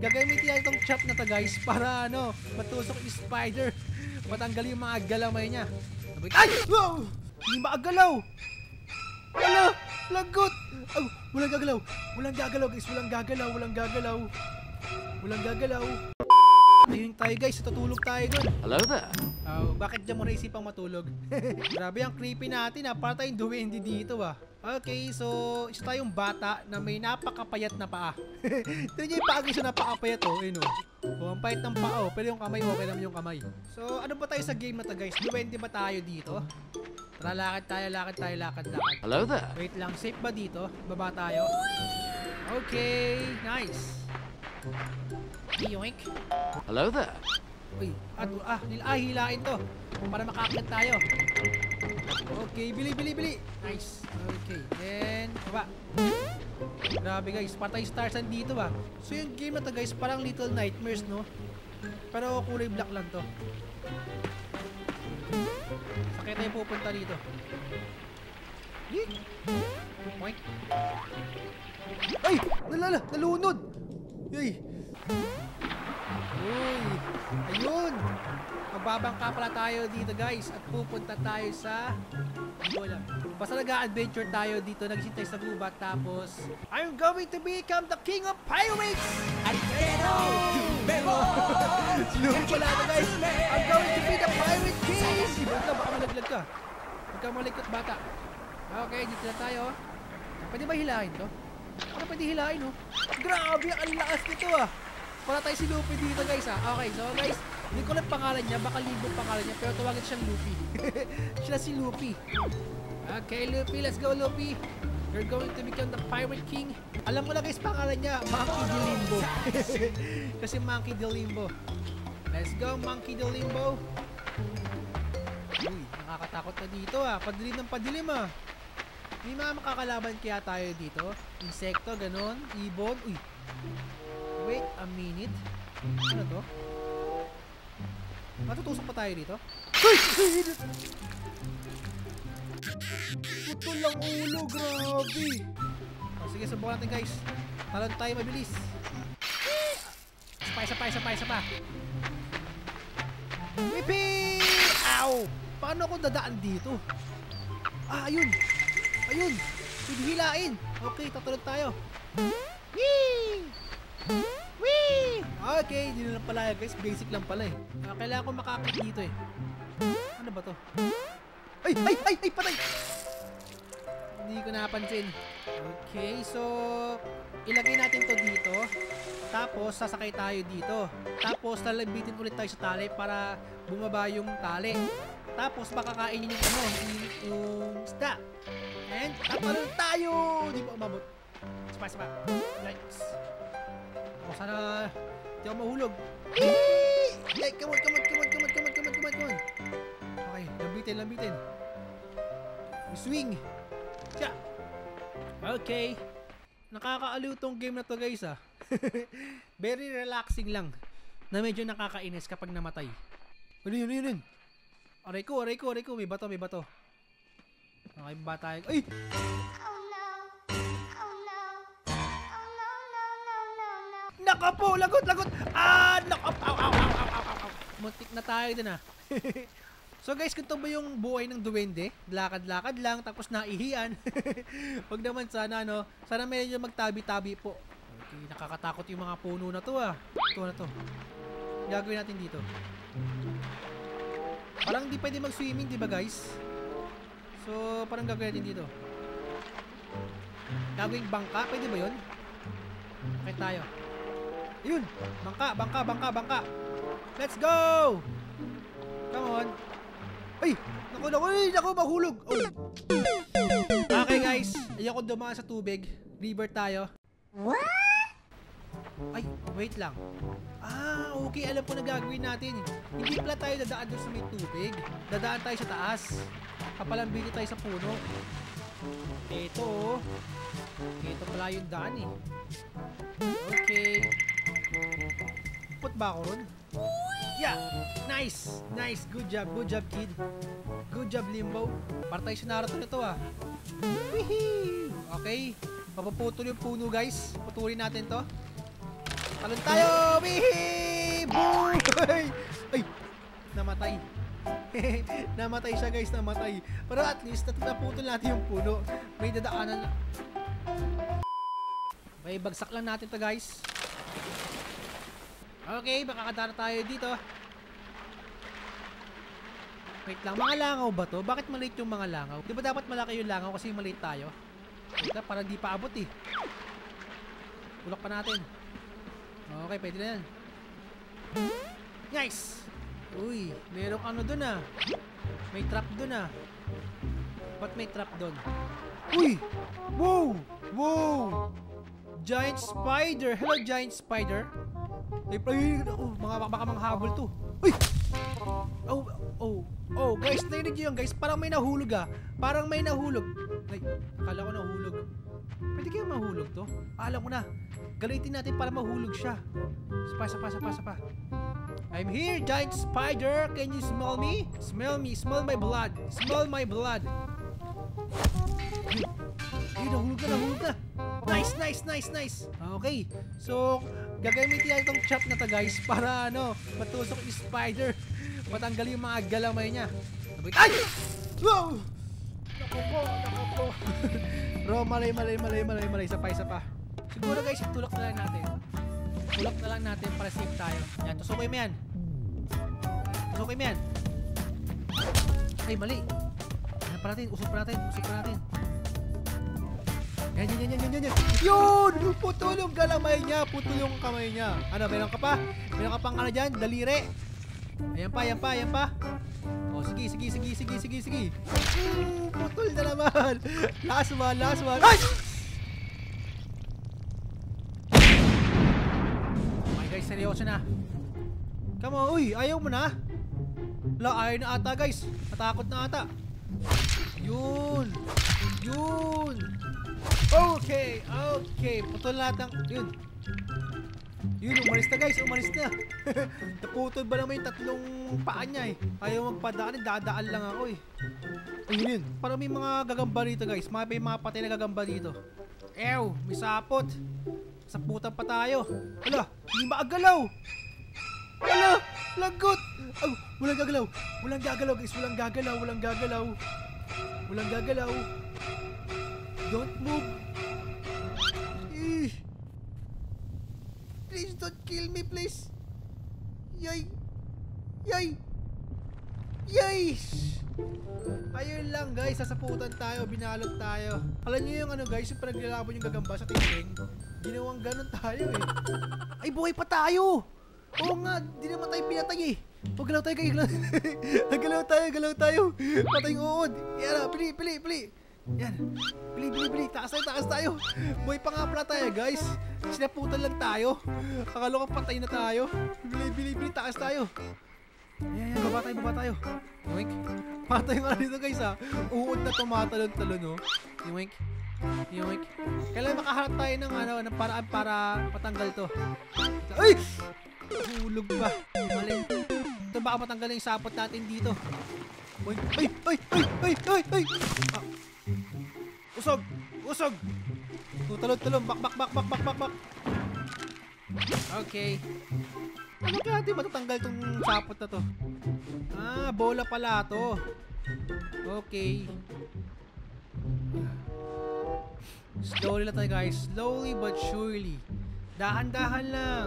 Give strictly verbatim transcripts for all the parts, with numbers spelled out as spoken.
Gagamitin natin itong chat na to guys para ano, matusok yung spider. Matanggal yung mga galamay niya. Ay! Wow! Hindi maagalaw! Wala! Lagot! Oh, walang gagalaw! Walang gagalaw guys! Walang gagalaw! Walang gagalaw! Walang gagalaw! Ayun tayo guys, tutulog tayo dun. Hello there. Oh, bakit dyan mo naisipang matulog? Grabe ang creepy natin ha. Para tayong duwende dito ah. Okay, so isa tayong bata na may napakapayat na paa. Tignan nyo yung paa guys, napakapayat oh. Ayun oh. Oh, ang payat ng paa oh. Pero yung kamay, okay naman yung kamay. So ano ba tayo sa game na to guys? Duwende ba tayo dito? Tara, lakad tayo, lakad tayo, lakad, lakad. Hello there. Wait lang, safe ba dito? Baba tayo. Okay, nice. Yoink. Hello there. Uy, at, ah, nila, ah, hilain to para makakit tayo. Okay, bili, bili, bili. Nice. Okay, then, baba. Grabe guys, patay stars dito ba? So yung game na to guys, parang Little Nightmares, no? Pero kulay black lang to. Sakit tayo pupunta dito. Yeet! Point. Ay! Nalala! Nalunod! Uy! Uy! Ayun! Magbabangka pala tayo dito guys at pupunta tayo sa wala. Basta nag-adventure tayo dito, nagsintay sa gubat tapos I'm going to become the king of pirates! Alfredo! Memo! Sinunod pala ito guys! I'm going to be the pirate king! Ibang ka, baka malaglag ka. Huwag kang malikot bata. Okay, dito na tayo. Pwede ba hilahin to? Ano pwede hilahin oh? Grabe, ang lakas nito ah! Para tayo si Luffy dito guys ah. Okay, so guys, hindi ko lang pangalan niya, baka libo pangalan niya, pero tawagin siyang Luffy. Siya si Luffy. Okay, Luffy, let's go Luffy. You're going to become the Pirate King. Alam mo na guys, pangalan niya, Monkey D. Limbo. Kasi Monkey D. Limbo. Let's go, Monkey D. Limbo. Uy, nakakatakot na dito ah. Padilim ng padilim ah. May mga makakalaban kaya tayo dito. Insekto, ganon, ibon. Uy. Wait a minute. Ano to? Matutusok pa tayo dito? Uy! Putol lang ulo, grabe! O, sige, subukan natin guys. Talon tayo mabilis. Isa pa, isa pa, isa pa, isa pa. Whippy! Ow! Paano ako dadaan dito? Ah, ayun! Ayun! Hihilain! Okay, tatulog tayo. Whee! Whee! Okay, hindi na lang pala guys. Basic lang pala eh. Uh, kailangan ko makakit dito eh. Ano ba to? Ay! Ay! Ay! Ay! Patay! Hindi ko napansin. Okay, so ilagay natin to dito. Tapos sasakay tayo dito. Tapos lalabitin ulit tayo sa tali para bumaba yung tali. Tapos makakainin yung ano, yung isda. And tatalon tayo! Hindi pa umabot. Sapa, sapa. Likes. O sana hindi ako mahulog. Ay, come on, come on, come on, come on, come on, come on, come on, come on. Okay, lambitin, lambitin. Swing. Siya. Okay. Nakakaaliw tong game na to guys ah. Very relaxing lang. Na medyo nakakainis kapag namatay. Ano yun, yun, yun. Aray ko, aray ko, aray ko. May bato, may bato. Okay, ba tayo? Ay! Naka po! Lagot! Lagot! Ah! Naka! Aw! Aw! Aw! Aw! Aw! Aw! Muntik na tayo din ah. So guys, kung ito ba yung buhay ng duwende? Lakad-lakad lang, tapos naihian. Huwag naman sana, no? Sana medyo magtabi-tabi po. Okay, nakakatakot yung mga puno na to ah. Ito na to. Gagawin natin dito. Parang di pwede mag-swimming, di ba guys? So, parang gagawin natin dito. Gagawing bangka, pwede ba yun? Okay tayo. Yun! Bangka, bangka, bangka, bangka! Let's go! Come on! Ay! Naku, naku, naku, mahulog! Oh. Okay guys, ayoko dumaan sa tubig. River tayo. Ay, wait lang. Ah, okay, alam ko na gagawin natin. Hindi pala tayo dadaan doon sa may tubig. Dadaan tayo sa taas. Papalambili tayo sa puno. Ito oh. Ito pala yung daan eh. Okay. Put ba ako ron? Yeah! Nice! Nice! Good job! Good job, kid! Good job, Limbo! Para tayo sa Naruto nito ah. Wihee! Okay. Papaputol yung puno guys. Putulin natin to. Talon tayo! Wihee! Boom! Ay! Ay! Namatay. Namatay siya guys, namatay. Pero at least naputol natin yung puno. May dadaanan. May bagsak lang natin to guys. Okay, makakadara tayo dito. Wait lang, mga langaw ba to? Bakit maliit yung mga langaw? Di ba dapat malaki yung langaw kasi maliit tayo? Wait lang, parang di pa abot eh. Ulok pa natin. Okay, pwede na yan. Nice! Uy, merong ano dun ah. May trap dun ah. Ba't may trap dun? Uy! Wow! Wow! Giant spider! Hello, giant spider! Ay, ay, oh, mga baka mga habol to. Uy! Oh, oh, oh, guys, narinig nyo yun guys. Parang may nahulog ah. Parang may nahulog. Ay, akala ko nahulog. Pwede kaya mahulog to? Ah, alam ko na. Galitin natin para mahulog siya. Sapa, sapa, sapa, sapa. I'm here, giant spider. Can you smell me? Smell me. Smell my blood. Smell my blood. Ay, nahulog ka, nahulog ka. Nice, nice, nice, nice. Okay. So, gagamitin natin itong chat na to guys para ano, matusok yung spider. Matanggal yung mga galamay niya. Ay! Wow! Naku po, naku po. Bro, malay, malay, malay, malay, malay. Isa pa, isa pa. Siguro guys, tulak na lang natin. Tulak na lang natin para safe tayo. Yan, tusukin mo yan. Tusukin mo yan. Ay, mali. Yan pa natin, usok pa natin, usok pa natin. Yan, yan, yan, yan, yan, yan. Yun! Putol yung galamay niya, putol yung kamay niya. Ano, meron ka pa? Meron ka pang ano dyan? Daliri. Ayan pa, ayan pa, ayan pa. O, sige, sige, sige, sige, sige, sige. Mm, putol na naman. Last one, last one. Ay! Guys, seryoso na. Come on, uy, ayaw mo na. La, ayaw na ata guys. Natakot na ata. Yun. Yun. Okay, okay. Putol lahat ng, yun. Yun, umalis na guys, umalis na. Naputol ba naman yung tatlong paa niya eh. Ayaw magpadaan, dadaan lang ako eh. Ayun yun. Parang may mga gagamba dito guys. May, may mga patay na gagamba dito. Ew, may sapot. Saputan pa tayo. Wala, hindi maagalaw. Wala, lagot. Oh, walang gagalaw. Walang gagalaw guys, walang gagalaw, walang gagalaw. Walang gagalaw. Don't move. Eh. Please don't kill me, please. Yay. Yay. Yay. Ayun lang guys, sasaputan tayo, binalot tayo. Alam niyo yung ano guys, yung panaglalaban yung gagamba sa tingin. Ginawang ganun tayo eh. Ay, buhay pa tayo! Oo nga, di naman tayo pinatay eh. O, galaw tayo kayo, galaw. Galaw tayo, galaw tayo. Patay yung uod. Yan na, pili, pili, pili. Yan. Pili, pili, pili. Takas tayo, takas tayo. Buhay pa nga pala tayo guys. Sinaputan lang tayo. Akala ko patay na tayo. Pili, pili, pili. Takas tayo. Yan, yan. Baba tayo, baba tayo. Yoink. Patay nga dito guys ha. Uod na tumatalon-talon no. Yoink. Yoink. Kailangan makaharap tayo ng ano, ng paraan para patanggal to. Ay! Hulog ba? Mali. Ito baka matanggal yung sapot natin dito. Ay! Ay! Ay! Ay! Ay! Ay! Ay! Ah. Usog! Usog! Tutalon-talon. Bak! Bak! Bak! Bak! Bak! Bak! Bak! Okay. Ano kaya natin matatanggal tong sapot na to? Ah, bola pala to. Okay. Slowly lang tayo guys. Slowly but surely. Dahan-dahan lang.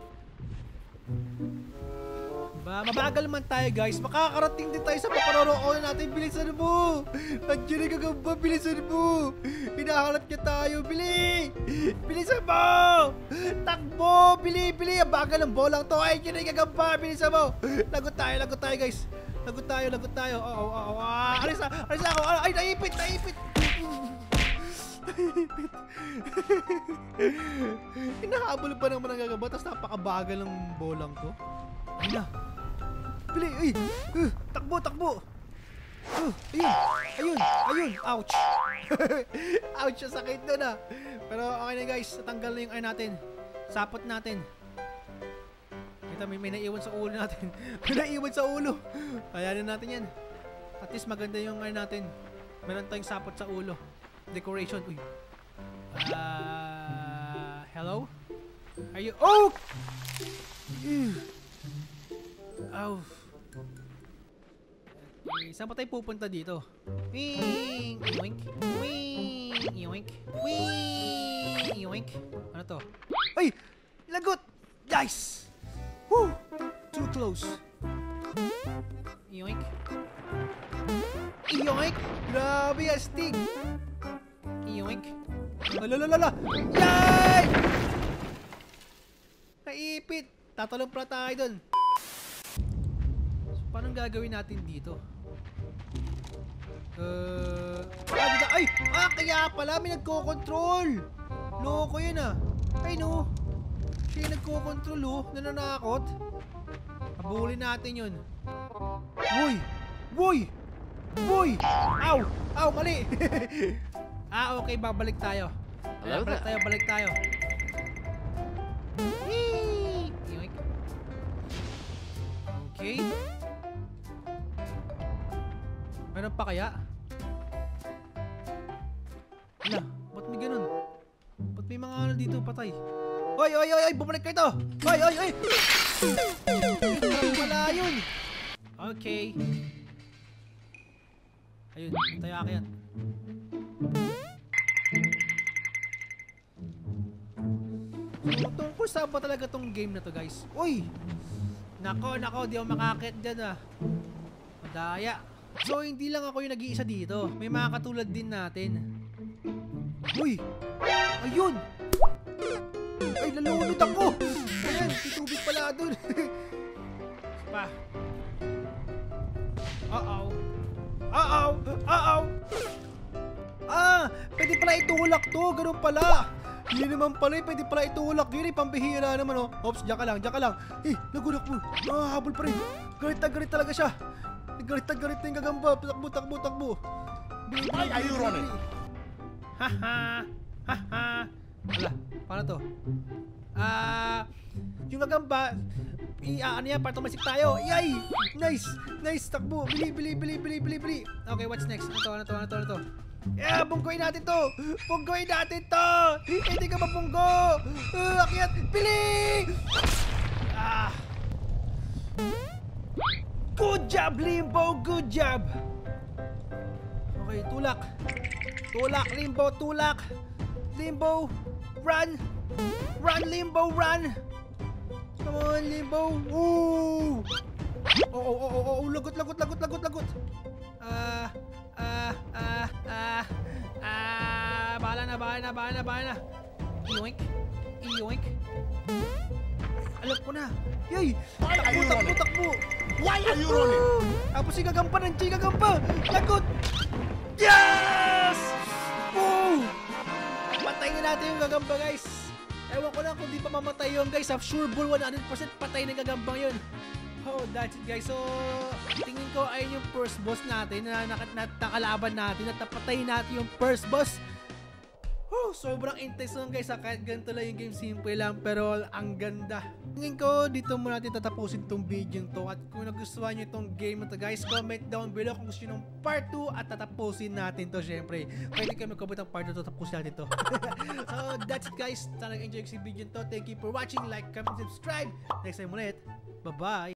Ba, mabagal man tayo guys. Makakarating din tayo sa paparoroonan natin. Bilisan mo. Nandiyan na gagamba. Bilisan mo. Hinahanap niya tayo. Bili. Bilisan mo. Takbo. Bili, bili. Ang bagal ng bolang to. Ay, yun na gagamba. Bilisan mo. Lagot tayo, lagot tayo guys. Lagot tayo, lagot tayo. Oo, oo, oo. Ah, alis na, alis na ako. Ay, naipit, naipit. Hinahabol pa naman ang gagamba. Tapos napakabagal ng bolang to. Ay na. Bili, ay. Uh, takbo, takbo. Uh, ayun, ayun, ayun. Ouch. Ouch, sakit doon ah. Pero okay na guys. Natanggal na yung ay natin. Sapot natin. Kita, may, may naiwan sa ulo natin. May naiwan sa ulo. Ayanin natin yan. At least maganda yung ay natin. Meron tayong sapot sa ulo. Decoration. Uy. Uh, hello? Are you... Oh! Ew. Ow. Okay, saan pa tayo pupunta dito? Wing! Yoink! Wing! Yoink! Wing! Yoink! Ano to? Ay! Lagot! Guys! Woo! Too close. Yoink! Yoink! Grabe astig! Yoink! Lalalala! Yay! Naipit! Tatalong pala tayo dun. So, paano gagawin natin dito? Uh, ah, dito, ay! Ah, kaya pala may nagko-control! Loko yun ah! Ay no! Siya yung nagko-control oh! Nananakot! Habulin natin yun! Woy! Woy! Woy! Ow! Ow! Mali! Ah, okay. Babalik tayo. Hello balik tayo, balik tayo. Yee! Yoink. Okay. Meron pa kaya? Wala, ba't may ganun? Ba't may mga ano dito patay? Oy, oy, oy, oy! Bumalik kayo to! Oy, oy, oy! Wala yun! Okay. Ayun, tayo akyat. So, tungkol saan ba talaga tong game na to, guys? Uy! Nako, nako, di ako makakit dyan ah. Madaya. So, hindi lang ako yung nag-iisa dito. May mga katulad din natin. Uy! Ayun! Ay, lalunod ako! Ayan, titubig pala dun. Pa. Uh-oh. Uh-oh! Uh-oh! Ah! Pwede pala itulak to! Ganun pala! Hindi naman pala eh. Pwede pala itulak yun eh. Pambihira naman oh. Ops, diyan ka lang, diyan ka lang. Eh, nagunak mo. Ah, habol pa rin. Galit na galit talaga siya. Galit na galit na yung gagamba. Takbo, takbo, takbo. Why are you running? Haha! Haha! Wala, paano to? Ah, yung gagamba, i-ano yan, para tumasik tayo. Yay! Nice! Nice! Takbo! Bili, bili, bili, bili, bili, bili. Okay, what's next? Ano to, ano to, ano to, ano to? Yeah, bunggoy natin to! Bunggoy natin to! Hindi ka mabunggo! Uh, akyat! Bili! Ah! Good job, Limbo! Good job! Okay, tulak! Tulak, Limbo! Tulak! Limbo! Run! Run, Limbo! Run! Come on, Limbo! Ooh! Oh, oh, oh, oh, oh! Lagot, lagot, lagot, lagot, lagot! Ah... Ah, ah, ah, ah, bahala na, bahala na, bahala na, bahala na. Yoink, yoink. Alam ko na. Yay! Takbo, takbo, takbo. Why are you running? Tapos si Gagampa ng G, Gagampa. Lagot! Yes! Woo! Patayin na natin yung Gagamba, guys. Ewan ko lang kung di pa mamatay yun, guys. I'm sure bull one hundred percent patay ng Gagambang yun. Oh, that's it, guys. So, tingin ko ay yung first boss natin na nakalaban natin at napatay natin yung first boss. Oh, sobrang intense lang, guys. Kahit ganito lang yung game, simple lang, pero ang ganda. Tingin ko dito muna natin tatapusin tong video to. At kung nagustuhan nyo itong game na to, guys, comment down below kung gusto nyo ng part two at tatapusin natin to, syempre. Pwede kayo mag-comment ng part two, tatapusin natin to. So, that's it, guys. Sana nag-enjoy si video to. Thank you for watching. Like, comment, subscribe. Next time ulit. Bye-bye.